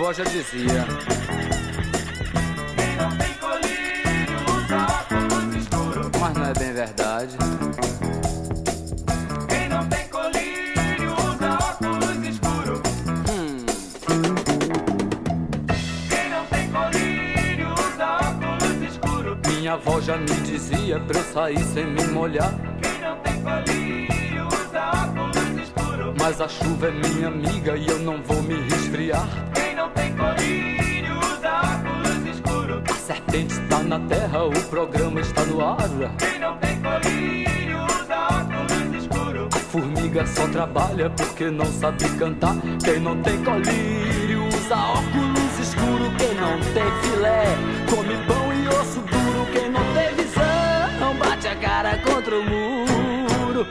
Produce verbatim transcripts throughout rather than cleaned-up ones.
avó já dizia. Quem não tem colírio usa óculos escuros. Mas não é bem verdade. Quem não tem colírio usa óculos escuros. Hum. Quem não tem colírio usa óculos escuros. Minha avó já me dizia pra eu sair sem me molhar. Quem não tem colírio usa óculos escuros. Mas a chuva é minha amiga e eu não vou me resfriar. Quem não tem colírio usa óculos escuros. A serpente está na terra, o programa está no ar. Quem não tem colírio usa óculos escuros. A formiga só trabalha porque não sabe cantar. Quem não tem colírio usa óculos escuro. Quem não tem filé come pão e osso duro. Quem não tem visão bate a cara contra o muro.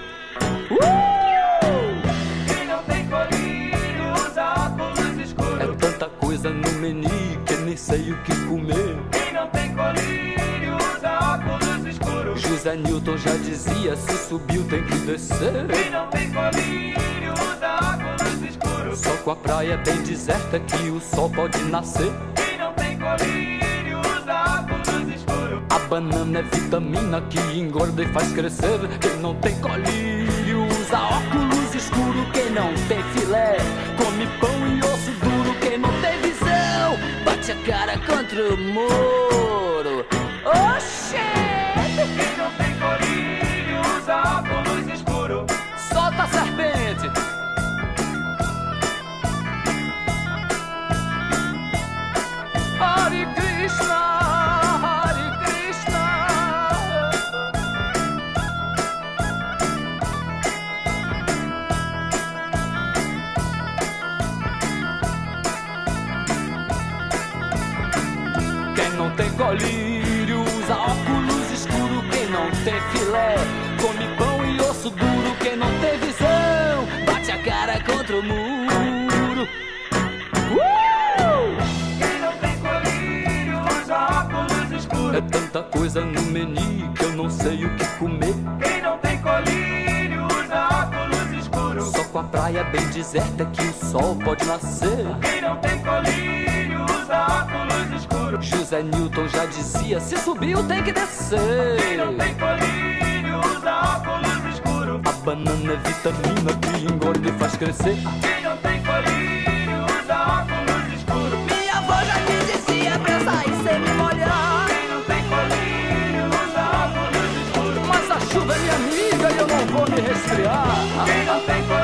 Uh! Quem não tem colírio usa óculos escuros. É tanta coisa no menu que nem sei o que comer. Quem não tem colírio usa óculos escuros. José Newton já dizia, se subiu tem que descer. Quem não tem colírio usa óculos escuros. Só com a praia bem deserta que o sol pode nascer. Quem não tem colírio usa óculos escuros. A banana é vitamina que engorda e faz crescer. Quem não tem colírio usa óculos escuro. Quem não tem filé come pão e osso duro. Quem não tem visão bate a cara contra o muro. Oxê! Quem não tem colírio usa óculos escuros. Solta a serpente! Hare Krishna, Hare Krishna. Quem não tem colírio usa óculos escuro. Quem não tem filé come pão e osso duro. Quem não tem visão bate a cara contra o muro. Uh! Quem não tem colírio usa óculos escuros. É tanta coisa no menu que eu não sei o que comer. Quem não tem colírio usa óculos escuros. Só com a praia bem deserta que o sol pode nascer. Quem não tem colírio usa óculos escuros. José Newton já dizia, se subiu tem que descer. Quem não tem colírio usa óculos escuros. A banana é vitamina que engorda e faz crescer. Quem não tem colírio usa óculos escuros. Minha avó já me dizia pra eu sair sem me molhar. Quem não tem colírio usa óculos escuros. Mas a chuva é minha amiga e eu não vou me resfriar. Quem não tem colírio